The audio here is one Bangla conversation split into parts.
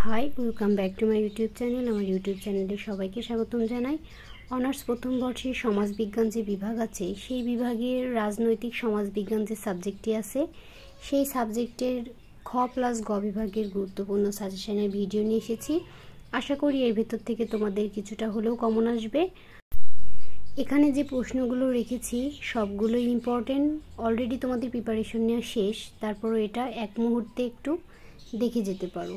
High, welcome back to my YouTube channel. আমার ইউটিউব চ্যানেলে সবাইকে স্বাগতম জানাই। অনার্স প্রথম বর্ষে সমাজবিজ্ঞান যে বিভাগ আছে, সেই বিভাগের রাজনৈতিক সমাজবিজ্ঞান যে সাবজেক্টটি আছে, সেই সাবজেক্টের খ প্লাস গ বিভাগের গুরুত্বপূর্ণ সাজেশনের ভিডিও নিয়ে এসেছি। আশা করি এর ভেতর থেকে তোমাদের কিছুটা হলেও কমন আসবে। এখানে যে প্রশ্নগুলো রেখেছি সবগুলোই ইম্পর্টেন্ট। অলরেডি তোমাদের প্রিপারেশন নেওয়া শেষ, তারপরও এটা এক মুহূর্তে একটু দেখে যেতে পারো।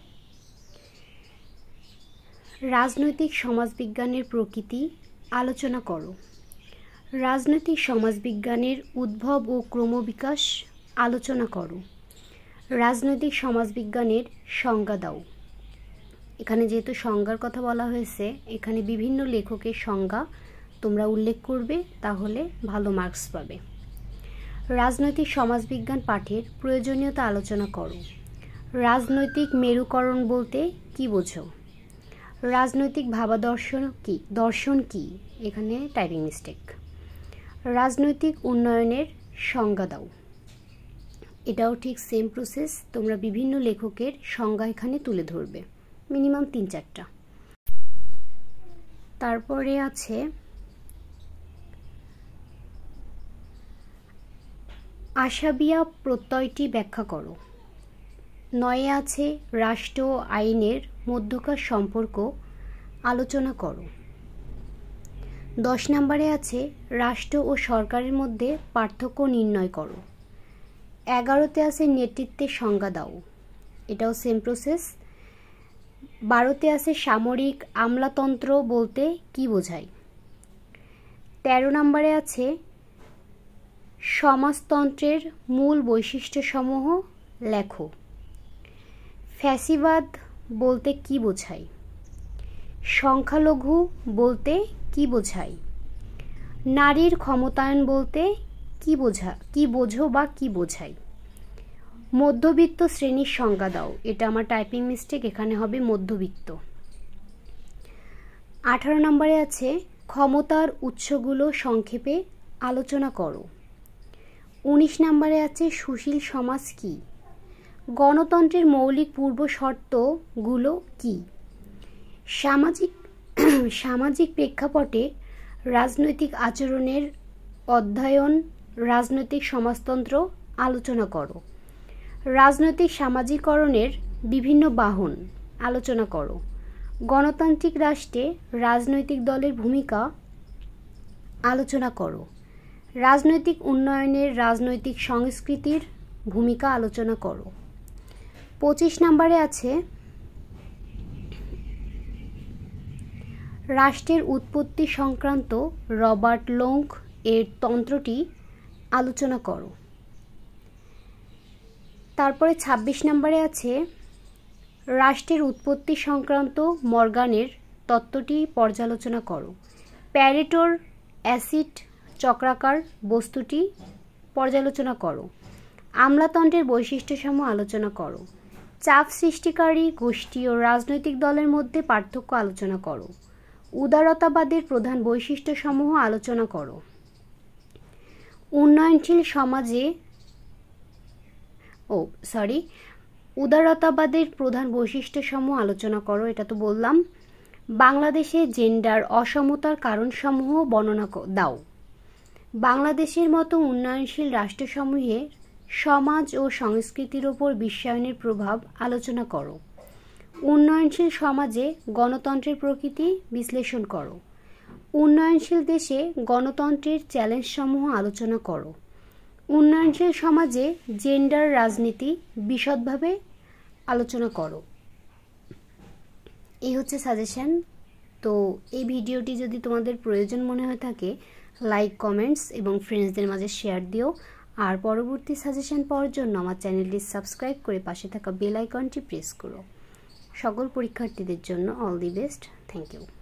রাজনৈতিক সমাজবিজ্ঞানের প্রকৃতি আলোচনা করো। রাজনৈতিক সমাজবিজ্ঞানের উদ্ভব ও ক্রমবিকাশ আলোচনা করো। রাজনৈতিক সমাজবিজ্ঞানের সংজ্ঞা দাও। এখানে যেহেতু সংজ্ঞার কথা বলা হয়েছে, এখানে বিভিন্ন লেখকের সংজ্ঞা তোমরা উল্লেখ করবে, তাহলে ভালো মার্কস পাবে। রাজনৈতিক সমাজবিজ্ঞান পাঠের প্রয়োজনীয়তা আলোচনা করো। রাজনৈতিক মেরুকরণ বলতে কি বোঝো? রাজনৈতিক দর্শন কি? এখানে টাইপিং মিস্টেক। রাজনৈতিক উন্নয়নের সংজ্ঞা দাও। এটাও ঠিক সেম প্রসেস, তোমরা বিভিন্ন লেখকের সংজ্ঞা এখানে তুলে ধরবে, মিনিমাম 3-4টা। তারপরে আছে আশাবিয়া প্রত্যয়টি ব্যাখ্যা করো। 9 আছে রাষ্ট্র ও আইনের মধ্যকার সম্পর্ক আলোচনা করো। 10 নম্বরে আছে রাষ্ট্র ও সরকারের মধ্যে পার্থক্য নির্ণয় করো। 11তে আছে নেতৃত্বের সংজ্ঞা দাও। এটাও সেম প্রসেস। 12তে আছে সামরিক আমলাতন্ত্র বলতে কি বোঝায়। 13 নম্বরে আছে সমাজতন্ত্রের মূল বৈশিষ্ট্যসমূহ লেখো। ফ্যাসিবাদ বলতে কি বোঝায়? সংখ্যালঘু বলতে কি বোঝায়? নারীর ক্ষমতায়ন বলতে কি বোঝো বা কি বোঝায়? মধ্যবিত্ত শ্রেণীর সংজ্ঞা দাও। এটা আমার টাইপিং মিস্টেক, এখানে হবে মধ্যবিত্ত। 18 নম্বরে আছে ক্ষমতার উৎসগুলো সংক্ষেপে আলোচনা করো। 19 নম্বরে আছে সুশীল সমাজ কি? গণতন্ত্রের মৌলিক পূর্ব শর্তগুলো কি? সামাজিক প্রেক্ষাপটে রাজনৈতিক আচরণের অধ্যয়ন রাজনৈতিক সমাজতন্ত্র আলোচনা করো। রাজনৈতিক সামাজিকরণের বিভিন্ন বাহন আলোচনা করো। গণতান্ত্রিক রাষ্ট্রে রাজনৈতিক দলের ভূমিকা আলোচনা করো। রাজনৈতিক উন্নয়নের রাজনৈতিক সংস্কৃতির ভূমিকা আলোচনা করো। 25 নম্বরে আছে রাষ্ট্রের উৎপত্তি সংক্রান্ত রবার্ট লোং এর তন্ত্রটি আলোচনা করো। তারপরে 26 নম্বরে আছে রাষ্ট্রের উৎপত্তি সংক্রান্ত মর্গানের তত্ত্বটি পর্যালোচনা করো। প্যারেটোর অ্যাসিড চক্রাকার বস্তুটি পর্যালোচনা করো। আমলাতন্ত্রের বৈশিষ্ট্যসমূহ আলোচনা করো। চাপ সৃষ্টিকারী গোষ্ঠী ও রাজনৈতিক দলের মধ্যে পার্থক্য আলোচনা করো। উদারতাবাদের প্রধান বৈশিষ্ট্যসমূহ আলোচনা করো। উদারতাবাদের প্রধান বৈশিষ্ট্যসমূহ আলোচনা করো, এটা তো বললাম। বাংলাদেশে জেন্ডার অসমতার কারণসমূহ বর্ণনা দাও। বাংলাদেশের মতো উন্নয়নশীল রাষ্ট্রসমূহে সমাজ ও সংস্কৃতির ওপর বিশ্বায়নের প্রভাব আলোচনা করো। উন্নয়নশীল সমাজে গণতন্ত্রের প্রকৃতি বিশ্লেষণ করো। উন্নয়নশীল দেশে গণতন্ত্রের চ্যালেঞ্জসমূহ আলোচনা করো। উন্নয়নশীল সমাজে জেন্ডার রাজনীতি বিশদভাবে আলোচনা করো। এই হচ্ছে সাজেশন। তো এই ভিডিওটি যদি তোমাদের প্রয়োজন মনে হয়ে থাকে, লাইক, কমেন্টস এবং ফ্রেন্ডসদের মাঝে শেয়ার দিও। আর পরবর্তী সাজেশন পাওয়ার জন্য আমার চ্যানেলটি সাবস্ক্রাইব করে পাশে থাকা বেল আইকনটি প্রেস করো। সকল পরীক্ষার্থীদের জন্য all the best. Thank you.